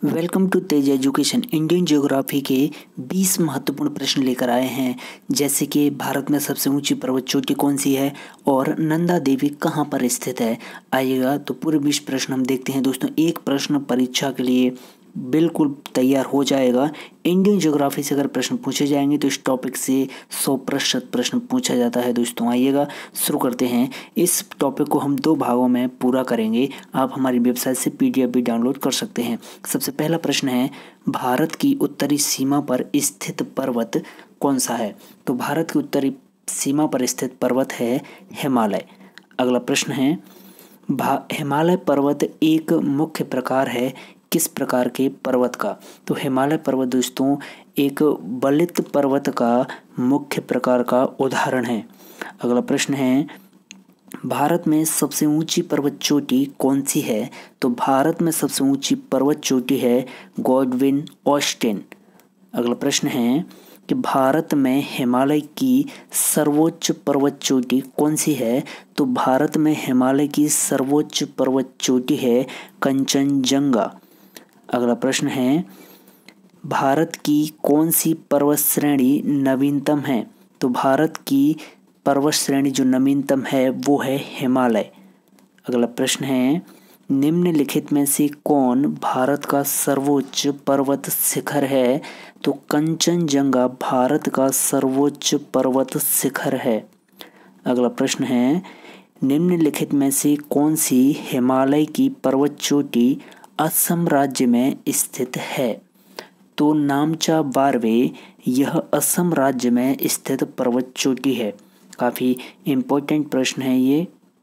Welcome to Tej education. Indian geography के 20 महत्वपूर्ण प्रश्न लेकर आए हैं, जैसे कि भारत में सबसे ऊंची पर्वत चोटी कौन सी है और नंदा देवी कहाँ पर स्थित है। आइएगा तो पूरे 20 प्रश्न हम देखते हैं। दोस्तों, एक प्रश्न परीक्षा के लिए बिल्कुल तैयार हो जाएगा। इंडियन ज्योग्राफी से अगर प्रश्न पूछे जाएंगे तो इस टॉपिक से 100% प्रश्न पूछा जाता है। दोस्तों आइएगा शुरू करते हैं। इस टॉपिक को हम 2 भागों में पूरा करेंगे। आप हमारी वेबसाइट से PDF भी डाउनलोड कर सकते हैं। सबसे पहला प्रश्न है, भारत की उत्तरी सीमा पर स्थित पर्वत कौन सा है। तो भारत की उत्तरी सीमा पर स्थित पर्वत है हिमालय। अगला प्रश्न है, हिमालय पर्वत एक मुख्य प्रकार है किस प्रकार के पर्वत का। तो हिमालय पर्वत दोस्तों एक बलित पर्वत का मुख्य प्रकार का उदाहरण है। अगला प्रश्न है, भारत में सबसे ऊंची पर्वत चोटी कौन सी है। तो भारत में सबसे ऊंची पर्वत चोटी है गॉडविन ऑस्टिन। अगला प्रश्न है कि भारत में हिमालय की सर्वोच्च पर्वत चोटी कौन सी है। तो भारत में हिमालय की सर्वोच्च पर्वत चोटी है कंचनजंगा। अगला प्रश्न है, भारत की कौन सी पर्वत श्रेणी नवीनतम है। तो भारत की पर्वत श्रेणी जो नवीनतम है वो है हिमालय। अगला प्रश्न है, निम्नलिखित में से कौन भारत का सर्वोच्च पर्वत शिखर है। तो कंचनजंगा भारत का सर्वोच्च पर्वत शिखर है। अगला प्रश्न है, निम्नलिखित में से कौन सी हिमालय की पर्वत चोटी असम राज्य में स्थित है। तो नामचा बारवे यह असम राज्य में स्थित पर्वत चोटी है। काफ़ी इम्पोर्टेंट प्रश्न है ये।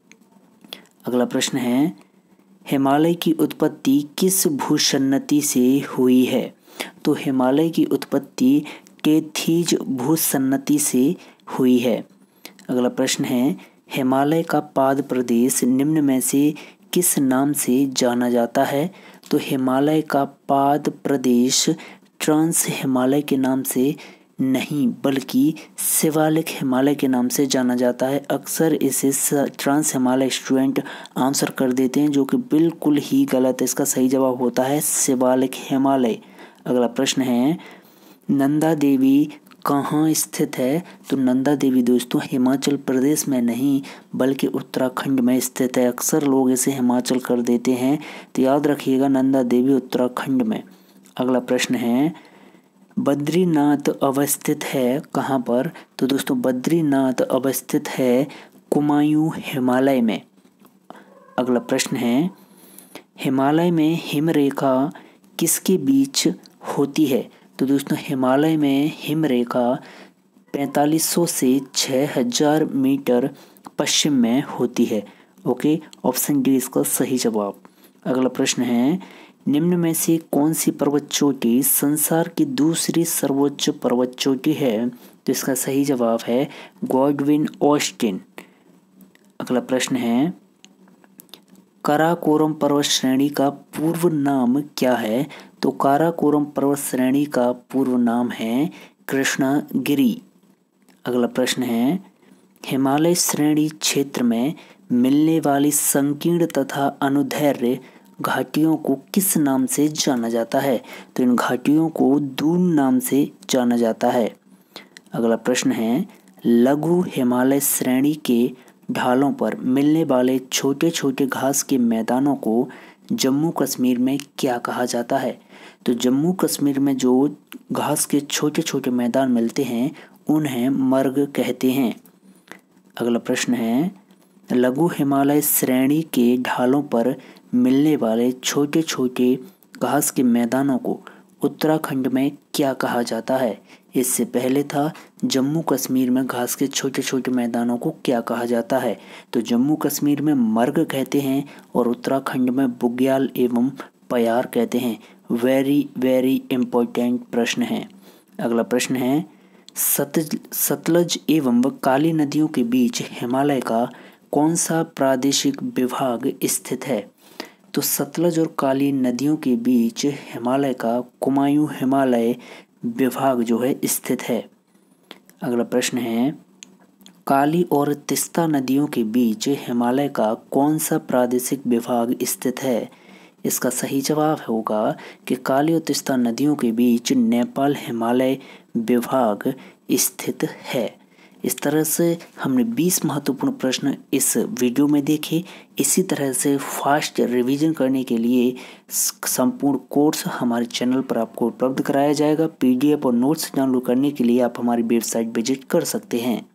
अगला प्रश्न है, हिमालय की उत्पत्ति किस भूसन्नति से हुई है। तो हिमालय की उत्पत्ति टेथीज भूसन्नति से हुई है। अगला प्रश्न है, हिमालय का पाद प्रदेश निम्न में से किस नाम से जाना जाता है। तो हिमालय का पाद प्रदेश ट्रांस हिमालय के नाम से नहीं बल्कि शिवालिक हिमालय के नाम से जाना जाता है। अक्सर इसे ट्रांस हिमालय स्टूडेंट आंसर कर देते हैं, जो कि बिल्कुल ही गलत है। इसका सही जवाब होता है शिवालिक हिमालय। अगला प्रश्न है, नंदा देवी कहाँ स्थित है। तो नंदा देवी दोस्तों हिमाचल प्रदेश में नहीं बल्कि उत्तराखंड में स्थित है। अक्सर लोग इसे हिमाचल कर देते हैं, तो याद रखिएगा नंदा देवी उत्तराखंड में। अगला प्रश्न है, बद्रीनाथ अवस्थित है कहाँ पर। तो दोस्तों बद्रीनाथ अवस्थित है कुमायूं हिमालय में। अगला प्रश्न है, हिमालय में हिमरेखा किसके बीच होती है। तो दोस्तों हिमालय में हिमरेखा 4500 से 6000 मीटर पश्चिम में होती है। ओके, ऑप्शन डी इसका सही जवाब। अगला प्रश्न है, निम्न में से कौन सी पर्वत चोटी संसार की दूसरी सर्वोच्च पर्वत चोटी है। तो इसका सही जवाब है गॉडविन ऑस्टिन। अगला प्रश्न है, काराकोरम पर्वत श्रेणी का पूर्व नाम क्या है। तो काराकोरम पर्वत श्रेणी का पूर्व नाम है कृष्णागिरी। अगला प्रश्न है, हिमालय श्रेणी क्षेत्र में मिलने वाली संकीर्ण तथा अनुदैर्घ्य घाटियों को किस नाम से जाना जाता है। तो इन घाटियों को दून नाम से जाना जाता है। अगला प्रश्न है, लघु हिमालय श्रेणी के ढालों पर मिलने वाले छोटे छोटे घास के मैदानों को जम्मू कश्मीर में क्या कहा जाता है। तो जम्मू कश्मीर में जो घास के छोटे छोटे मैदान मिलते हैं उन्हें मर्ग कहते हैं। अगला प्रश्न है, लघु हिमालय श्रेणी के ढालों पर मिलने वाले छोटे छोटे घास के मैदानों को उत्तराखंड में क्या कहा जाता है। इससे पहले था जम्मू कश्मीर में घास के छोटे छोटे मैदानों को क्या कहा जाता है। तो जम्मू कश्मीर में मर्ग कहते हैं और उत्तराखंड में बुग्याल एवं पयार कहते हैं। वेरी वेरी इम्पोर्टेंट प्रश्न है। अगला प्रश्न है, सतलज एवं काली नदियों के बीच हिमालय का कौन सा प्रादेशिक विभाग स्थित है। तो सतलज और काली नदियों के बीच हिमालय का कुमायूं हिमालय विभाग जो है स्थित है। अगला प्रश्न है, काली और तिस्ता नदियों के बीच हिमालय का कौन सा प्रादेशिक विभाग स्थित है। इसका सही जवाब होगा कि काली और तीस्ता नदियों के बीच नेपाल हिमालय विभाग स्थित है। इस तरह से हमने 20 महत्वपूर्ण प्रश्न इस वीडियो में देखे। इसी तरह से फास्ट रिवीजन करने के लिए संपूर्ण कोर्स हमारे चैनल पर आपको उपलब्ध कराया जाएगा। PDF और नोट्स डाउनलोड करने के लिए आप हमारी वेबसाइट विजिट कर सकते हैं।